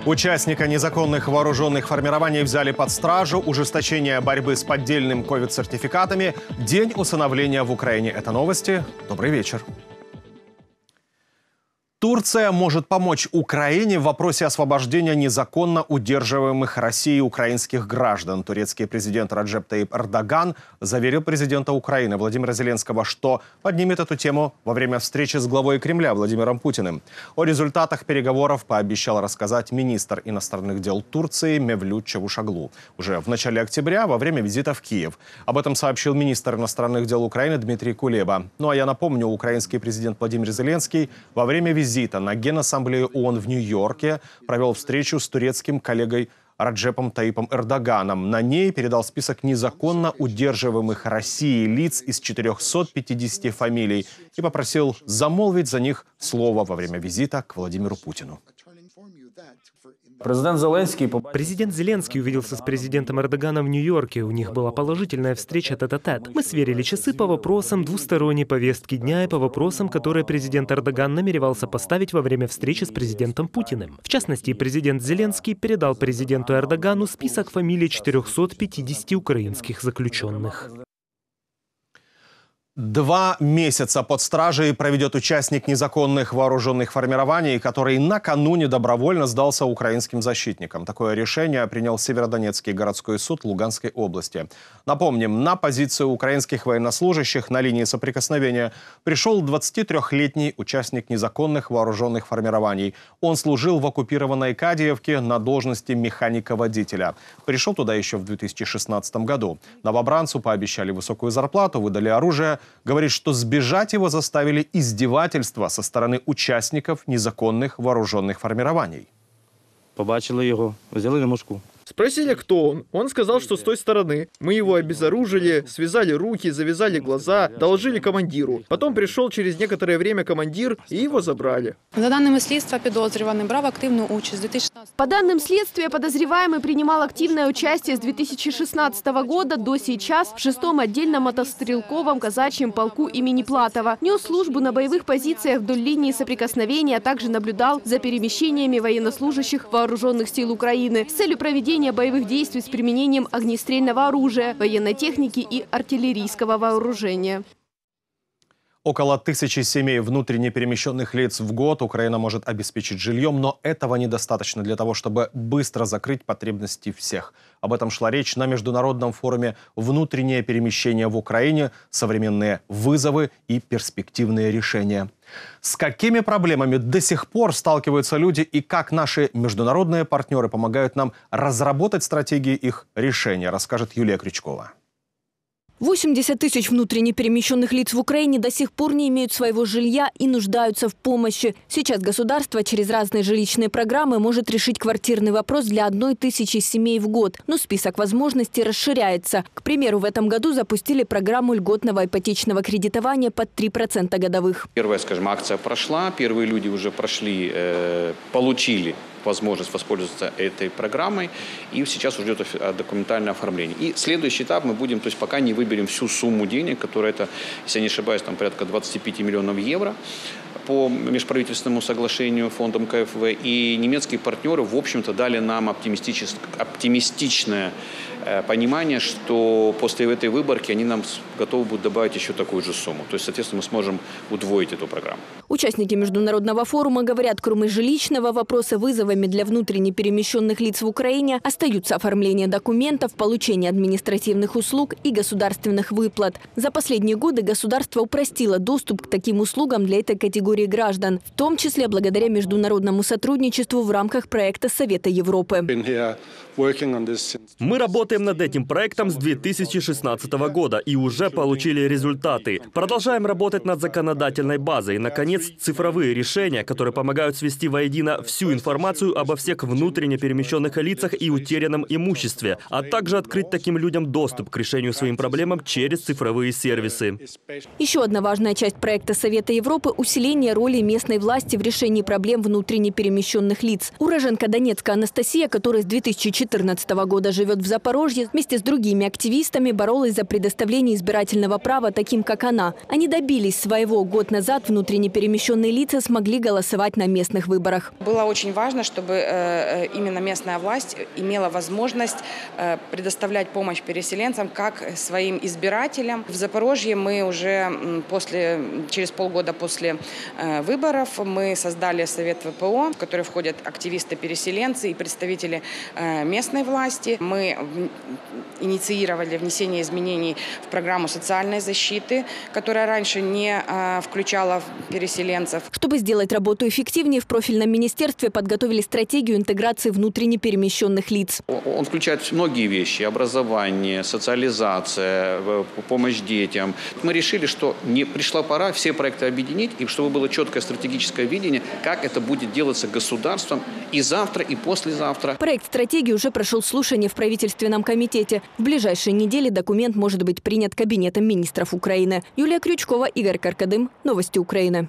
Участника незаконных вооруженных формирований взяли под стражу. Ужесточение борьбы с поддельным ковид-сертификатами. День усыновления в Украине. Это новости. Добрый вечер. Турция может помочь Украине в вопросе освобождения незаконно удерживаемых Россией украинских граждан. Турецкий президент Раджеп Таyyip Эрдоган заверил президента Украины Владимира Зеленского, что поднимет эту тему во время встречи с главой Кремля Владимиром Путиным. О результатах переговоров пообещал рассказать министр иностранных дел Турции Мевлют Чавушоглу уже в начале октября во время визита в Киев. Об этом сообщил министр иностранных дел Украины Дмитрий Кулеба. Ну а я напомню, украинский президент Владимир Зеленский во время визита на Генассамблею ООН в Нью-Йорке провел встречу с турецким коллегой Раджепом Таyyипом Эрдоганом. На ней передал список незаконно удерживаемых Россией лиц из 450 фамилий и попросил замолвить за них слово во время визита к Владимиру Путину. Президент Зеленский увиделся с президентом Эрдоганом в Нью-Йорке. У них была положительная встреча тет-а-тет. Мы сверили часы по вопросам двусторонней повестки дня и по вопросам, которые президент Эрдоган намеревался поставить во время встречи с президентом Путиным. В частности, президент Зеленский передал президенту Эрдогану список фамилий 450 украинских заключенных. 2 месяца под стражей проведет участник незаконных вооруженных формирований, который накануне добровольно сдался украинским защитникам. Такое решение принял Северодонецкий городской суд Луганской области. Напомним, на позицию украинских военнослужащих на линии соприкосновения пришел 23-летний участник незаконных вооруженных формирований. Он служил в оккупированной Кадиевке на должности механика-водителя. Пришел туда еще в 2016 году. Новобранцу пообещали высокую зарплату, выдали оружие. Говорит, что сбежать его заставили издевательства со стороны участников незаконных вооруженных формирований. Побачили его, взяли на мушку. Спросили, кто он. Он сказал, что с той стороны. Мы его обезоружили, связали руки, завязали глаза, доложили командиру. Потом пришел через некоторое время командир, и его забрали. За данными следствия, подозреваемый брал активную участь 2016. По данным следствия, подозреваемый принимал активное участие с 2016 года до сейчас в 6-м отдельном мотострелковом казачьем полку имени Платова. Нес службу на боевых позициях вдоль линии соприкосновения, а также наблюдал за перемещениями военнослужащих вооруженных сил Украины с целью проведения боевых действий с применением огнестрельного оружия, военной техники и артиллерийского вооружения. Около 1000 семей внутренне перемещенных лиц в год Украина может обеспечить жильем, но этого недостаточно для того, чтобы быстро закрыть потребности всех. Об этом шла речь на международном форуме «Внутреннее перемещение в Украине. Современные вызовы и перспективные решения». С какими проблемами до сих пор сталкиваются люди и как наши международные партнеры помогают нам разработать стратегии их решения, расскажет Юлия Крючкова. 80 тысяч внутренне перемещенных лиц в Украине до сих пор не имеют своего жилья и нуждаются в помощи. Сейчас государство через разные жилищные программы может решить квартирный вопрос для 1000 семей в год. Но список возможностей расширяется. К примеру, в этом году запустили программу льготного ипотечного кредитования под 3% годовых. Первая, скажем, акция прошла, первые люди уже прошли, получили возможность воспользоваться этой программой, и сейчас уже идет документальное оформление. И следующий этап мы будем, то есть пока не выберем всю сумму денег, которая это, если я не ошибаюсь, там порядка 25 миллионов евро по межправительственному соглашению фондом КФВ, и немецкие партнеры, в общем-то, дали нам оптимистичное понимание, что после этой выборки они нам готовы будут добавить еще такую же сумму. То есть, соответственно, мы сможем удвоить эту программу. Участники международного форума говорят, кроме жилищного вопроса, вызовами для внутренне перемещенных лиц в Украине остаются оформление документов, получение административных услуг и государственных выплат. За последние годы государство упростило доступ к таким услугам для этой категории граждан, в том числе благодаря международному сотрудничеству в рамках проекта Совета Европы. Мы работаем над этим проектом с 2016 года и уже получили результаты. Продолжаем работать над законодательной базой. Наконец, цифровые решения, которые помогают свести воедино всю информацию обо всех внутренне перемещенных лицах и утерянном имуществе, а также открыть таким людям доступ к решению своим проблемам через цифровые сервисы. Еще одна важная часть проекта Совета Европы – усиление роли местной власти в решении проблем внутренне перемещенных лиц. Уроженка Донецка Анастасия, которая с 2014 года живет в Запорожье, Запорожье вместе с другими активистами боролась за предоставление избирательного права таким, как она. Они добились своего. Год назад внутренне перемещенные лица смогли голосовать на местных выборах. Было очень важно, чтобы именно местная власть имела возможность предоставлять помощь переселенцам как своим избирателям. В Запорожье мы уже через полгода после выборов мы создали Совет ВПО, в который входят активисты-переселенцы и представители местной власти. Мы инициировали внесение изменений в программу социальной защиты, которая раньше не включала переселенцев. Чтобы сделать работу эффективнее, в профильном министерстве подготовили стратегию интеграции внутренне перемещенных лиц. Он включает многие вещи: образование, социализация, помощь детям. Мы решили, что не пришла пора все проекты объединить, и чтобы было четкое стратегическое видение, как это будет делаться государством и завтра, и послезавтра. Проект стратегии уже прошел слушание в правительственном комитете. В ближайшие недели документ может быть принят Кабинетом министров Украины. Юлия Крючкова, Игорь Каркадым. Новости Украины.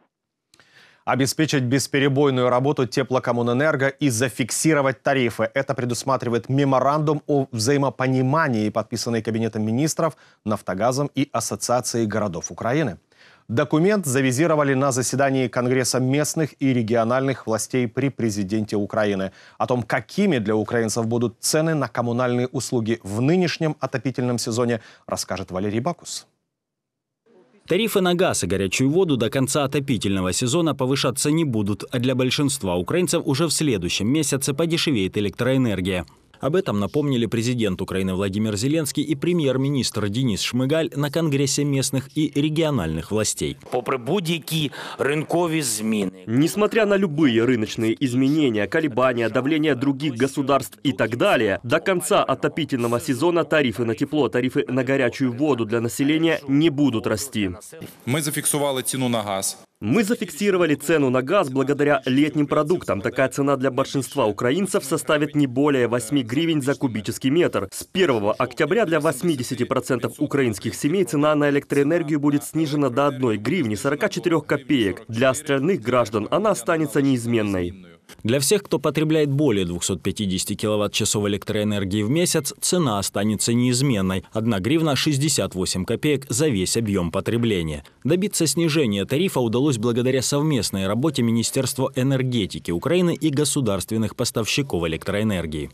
Обеспечить бесперебойную работу теплокоммунэнерго и зафиксировать тарифы. Это предусматривает меморандум о взаимопонимании, подписанный Кабинетом министров, Нафтогазом и Ассоциацией городов Украины. Документ завизировали на заседании Конгресса местных и региональных властей при президенте Украины. О том, какими для украинцев будут цены на коммунальные услуги в нынешнем отопительном сезоне, расскажет Валерий Бакус. Тарифы на газ и горячую воду до конца отопительного сезона повышаться не будут, а для большинства украинцев уже в следующем месяце подешевеет электроэнергия. Об этом напомнили президент Украины Владимир Зеленский и премьер-министр Денис Шмыгаль на Конгрессе местных и региональных властей. Попри будь-які рынкові зміни. Несмотря на любые рыночные изменения, колебания, давление других государств и так далее, до конца отопительного сезона тарифы на тепло, тарифы на горячую воду для населения не будут расти. Мы зафиксировали цену на газ. Мы зафиксировали цену на газ благодаря летним продуктам. Такая цена для большинства украинцев составит не более 8 гривен за кубический метр. С 1 октября для 80% украинских семей цена на электроэнергию будет снижена до 1 гривни 44 копеек. Для остальных граждан она останется неизменной. Для всех, кто потребляет более 250 киловатт-часов электроэнергии в месяц, цена останется неизменной – 1 гривна 68 копеек за весь объем потребления. Добиться снижения тарифа удалось благодаря совместной работе Министерства энергетики Украины и государственных поставщиков электроэнергии.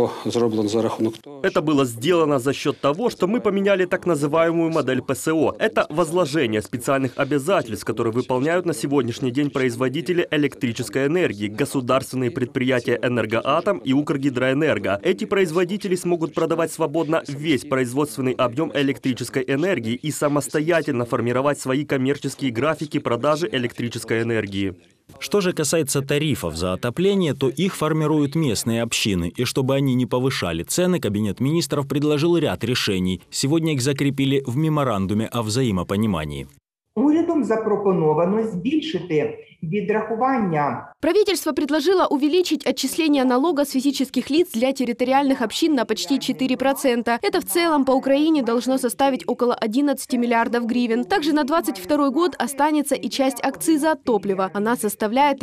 Это было сделано за счет того, что мы поменяли так называемую модель ПСО. Это возложение специальных обязательств, которые выполняют на сегодняшний день производители электрической энергии, государственные предприятия «Энергоатом» и «Укргидроэнерго». Эти производители смогут продавать свободно весь производственный объем электрической энергии и самостоятельно формировать свои коммерческие графики продажи электрической энергии. Что же касается тарифов за отопление, то их формируют местные общины. И чтобы они не повышали цены, Кабинет министров предложил ряд решений. Сегодня их закрепили в меморандуме о взаимопонимании. Урядом запропоновано збільшити відрахування. Правительство предложило увеличить отчисление налога с физических лиц для территориальных общин на почти 4%. Это в целом по Украине должно составить около 11 миллиардов гривен. Также на 2022 год останется и часть акциза от топлива. Она составляет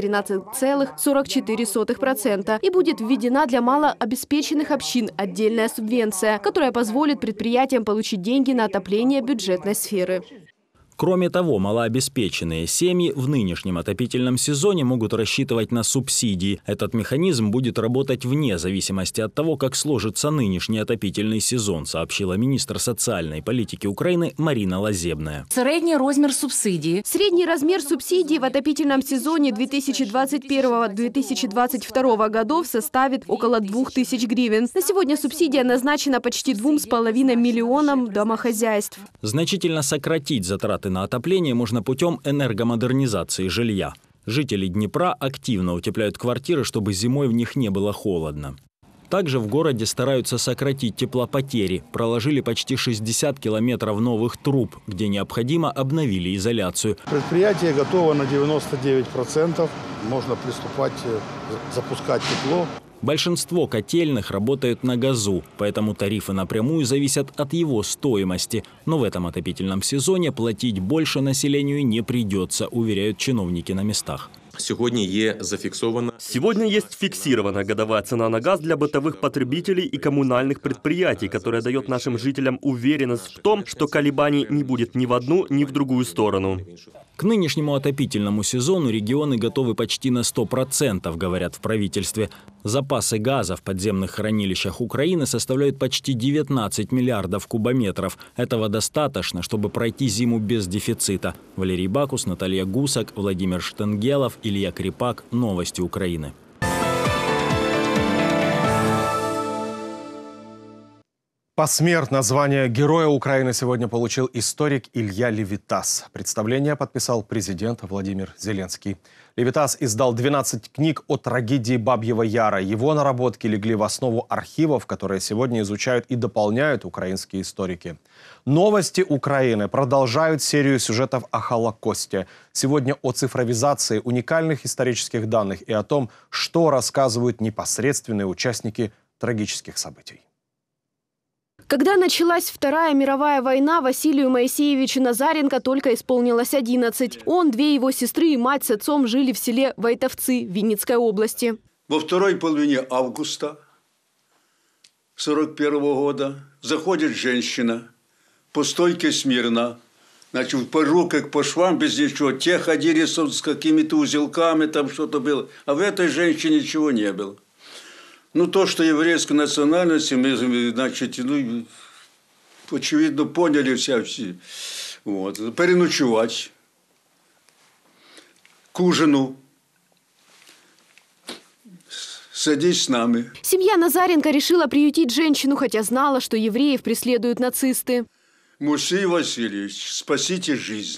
13,44% и будет введена для малообеспеченных общин отдельная субвенция, которая позволит предприятиям получить деньги на отопление бюджетной сферы. Кроме того, малообеспеченные семьи в нынешнем отопительном сезоне могут рассчитывать на субсидии. Этот механизм будет работать вне зависимости от того, как сложится нынешний отопительный сезон, сообщила министр социальной политики Украины Марина Лазебная. Средний размер субсидий. Средний размер субсидий в отопительном сезоне 2021-2022 годов составит около 2000 гривен. На сегодня субсидия назначена почти 2,5 миллионам домохозяйств. Значительно сократить затраты на отопление можно путем энергомодернизации жилья. Жители Днепра активно утепляют квартиры, чтобы зимой в них не было холодно. Также в городе стараются сократить теплопотери. Проложили почти 60 километров новых труб, где необходимо, обновили изоляцию. Предприятие готово на 99%. Можно приступать, запускать тепло. Большинство котельных работают на газу, поэтому тарифы напрямую зависят от его стоимости. Но в этом отопительном сезоне платить больше населению не придется, уверяют чиновники на местах. сьогодні є зафіксована. Сегодня есть фиксированная годовая цена на газ для бытовых потребителей и коммунальных предприятий, которая дает нашим жителям уверенность в том, что колебаний не будет ни в одну, ни в другую сторону. К нынешнему отопительному сезону регионы готовы почти на 100%, говорят в правительстве. Запасы газа в подземных хранилищах Украины составляют почти 19 миллиардов кубометров. Этого достаточно, чтобы пройти зиму без дефицита. Валерий Бакус, Наталья Гусак, Владимир Штенгелов, Илья Крепак. Новости Украины. Посмертно звание Героя Украины сегодня получил историк Илья Левитас. Представление подписал президент Владимир Зеленский. Левитас издал 12 книг о трагедии Бабьего Яра. Его наработки легли в основу архивов, которые сегодня изучают и дополняют украинские историки. Новости Украины продолжают серию сюжетов о Холокосте. Сегодня о цифровизации уникальных исторических данных и о том, что рассказывают непосредственные участники трагических событий. Когда началась Вторая мировая война, Василию Моисеевичу Назаренко только исполнилось 11. Он, две его сестры и мать с отцом жили в селе Войтовцы Винницкой области. Во второй половине августа 1941 года заходит женщина по стойке смирно. Значит, по руках, по швам, без ничего. Те ходили с какими-то узелками, там что-то было. А в этой женщине ничего не было. Ну, то, что еврейской национальности, мы, значит, ну, очевидно, поняли все. Вот. Переночевать. К ужину. Садись с нами. Семья Назаренко решила приютить женщину, хотя знала, что евреев преследуют нацисты. Мусей Васильевич, спасите жизнь.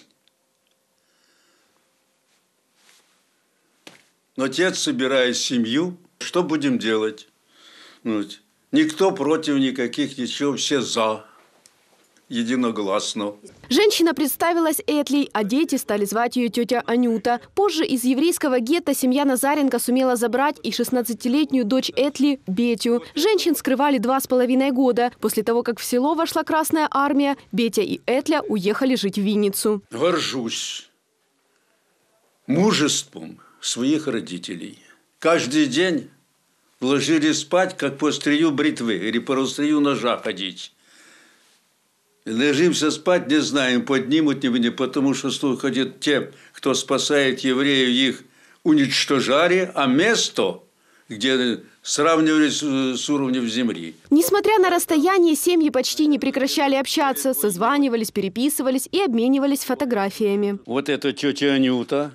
Но отец собирает семью. Что будем делать? Вот. Никто против никаких, ничего, все за. Единогласно. Женщина представилась Этлей, а дети стали звать ее тетя Анюта. Позже из еврейского гетто семья Назаренко сумела забрать и 16-летнюю дочь Этли Бетю. Женщин скрывали 2,5 года. После того, как в село вошла Красная армия, Бетя и Этля уехали жить в Винницу. Горжусь мужеством своих родителей. Каждый день ложили спать, как по острию бритвы или по острию ножа ходить. Ложимся спать, не знаем, поднимут не, потому что ходят те, кто спасает евреев, их уничтожали, а место, где сравнивались с уровнем земли. Несмотря на расстояние, семьи почти не прекращали общаться, созванивались, переписывались и обменивались фотографиями. Вот это тетя Анюта,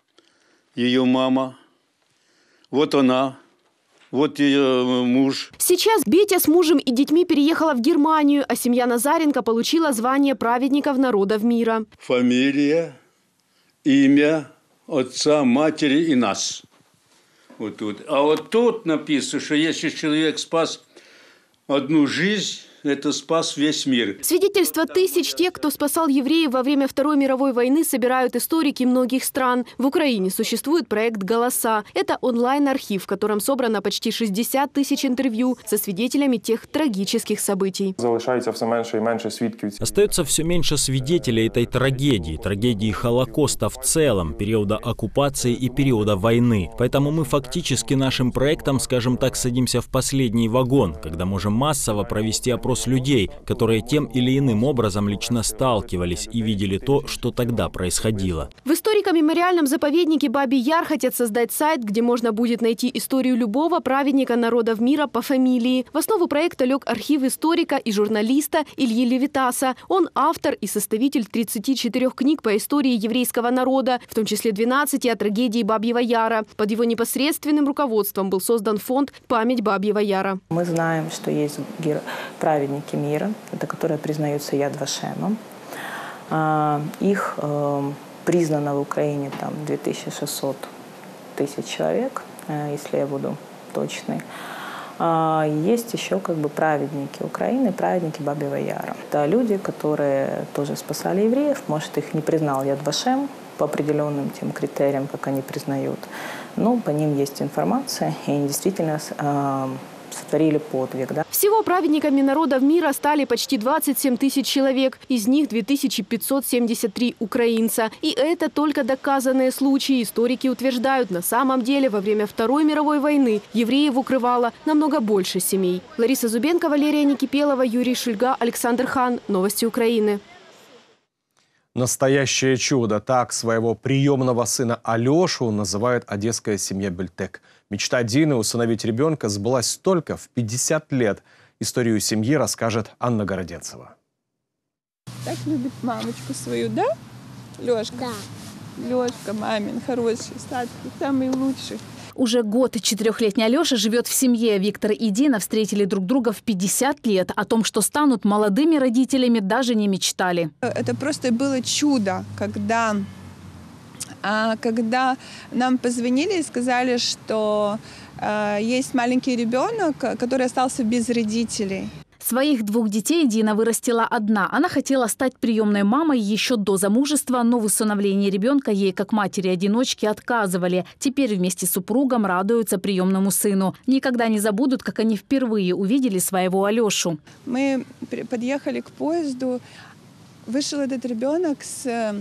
ее мама. Вот она, вот ее муж. Сейчас Бетя с мужем и детьми переехала в Германию, а семья Назаренко получила звание праведников народов мира. Фамилия, имя отца, матери и нас. Вот тут. А вот тут написано, что если человек спас одну жизнь, это спас весь мир. Свидетельства тысяч тех, кто спасал евреев во время Второй мировой войны, собирают историки многих стран. В Украине существует проект «Голоса». Это онлайн-архив, в котором собрано почти 60 тысяч интервью со свидетелями тех трагических событий. Залишається все менше і менше свідків. Остается все меньше свидетелей этой трагедии, трагедии Холокоста в целом, периода оккупации и периода войны. Поэтому мы фактически нашим проектом, скажем так, садимся в последний вагон, когда можем массово провести опрос людей, которые тем или иным образом лично сталкивались и видели то, что тогда происходило. В историко-мемориальном заповеднике Бабий Яр хотят создать сайт, где можно будет найти историю любого праведника народов мира по фамилии. В основу проекта лег архив историка и журналиста Ильи Левитаса. Он автор и составитель 34 книг по истории еврейского народа, в том числе 12 о трагедии Бабьего Яра. Под его непосредственным руководством был создан фонд «Память Бабьего Яра». Мы знаем, что есть праведники мира, это которые признаются Яд Вашемом. Их признано в Украине там 2600 тысяч человек, если я буду точной. Есть еще как бы праведники Украины, праведники Бабьего Яра. Это люди, которые тоже спасали евреев. Может, их не признал Яд Вашем по определенным тем критериям, как они признают. Но по ним есть информация, и они действительно сотворили подвиг. Да? Всего праведниками народов мира стали почти 27 тысяч человек. Из них 2573 украинца. И это только доказанные случаи. Историки утверждают, на самом деле во время Второй мировой войны евреев укрывало намного больше семей. Лариса Зубенко, Валерия Никипелова, Юрий Шульга, Александр Хан. Новости Украины. Настоящее чудо. Так своего приемного сына Алешу называет одесская семья Бельтек. Мечта Дины усыновить ребенка сбылась только в 50 лет. Историю семьи расскажет Анна Городенцева. Так любит мамочку свою, да, Лёшка? Да. Лёшка, мамин, хороший, сладкий, самый лучший. Уже год 4-летний Алеша живет в семье. Виктор и Дина встретили друг друга в 50 лет. О том, что станут молодыми родителями, даже не мечтали. Это просто было чудо, когда нам позвонили и сказали, что есть маленький ребенок, который остался без родителей. Своих 2 детей Дина вырастила одна. Она хотела стать приемной мамой еще до замужества, но в усыновлении ребенка ей, как матери-одиночки, отказывали. Теперь вместе с супругом радуются приемному сыну. Никогда не забудут, как они впервые увидели своего Алешу. Мы подъехали к поезду, вышел этот ребенок с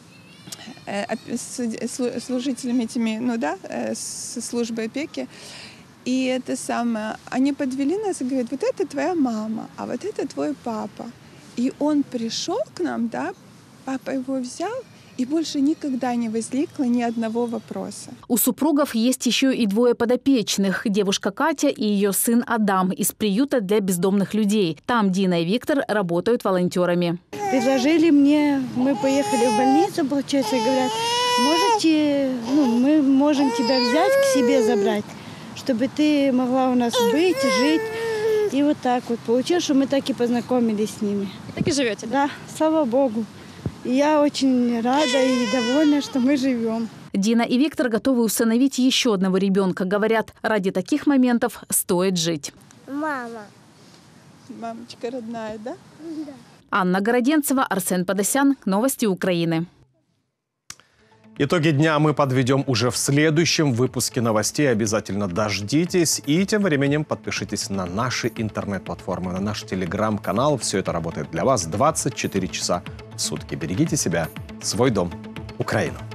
служителями с службы опеки. И это самое, они подвели нас и говорят, вот это твоя мама, а вот это твой папа. И он пришел к нам, да, папа его взял, и больше никогда не возникло ни одного вопроса. У супругов есть еще и 2 подопечных. Девушка Катя и ее сын Адам из приюта для бездомных людей. Там Дина и Виктор работают волонтерами. Предложили мне, мы поехали в больницу, получается, и говорят, мы можем тебя взять, к себе забрать, чтобы ты могла у нас быть, жить. И вот так вот получилось, что мы так и познакомились с ними. Так и живете? Да, слава Богу. И я очень рада и довольна, что мы живем. Дина и Виктор готовы усыновить еще одного ребенка. Говорят, ради таких моментов стоит жить. Мама. Мамочка родная, да? Да. Анна Городенцева, Арсен Подосян. Новости Украины. Итоги дня мы подведем уже в следующем выпуске новостей. Обязательно дождитесь. И тем временем подпишитесь на наши интернет-платформы, на наш телеграм-канал. Все это работает для вас 24 часа в сутки. Берегите себя, свой дом, Украину.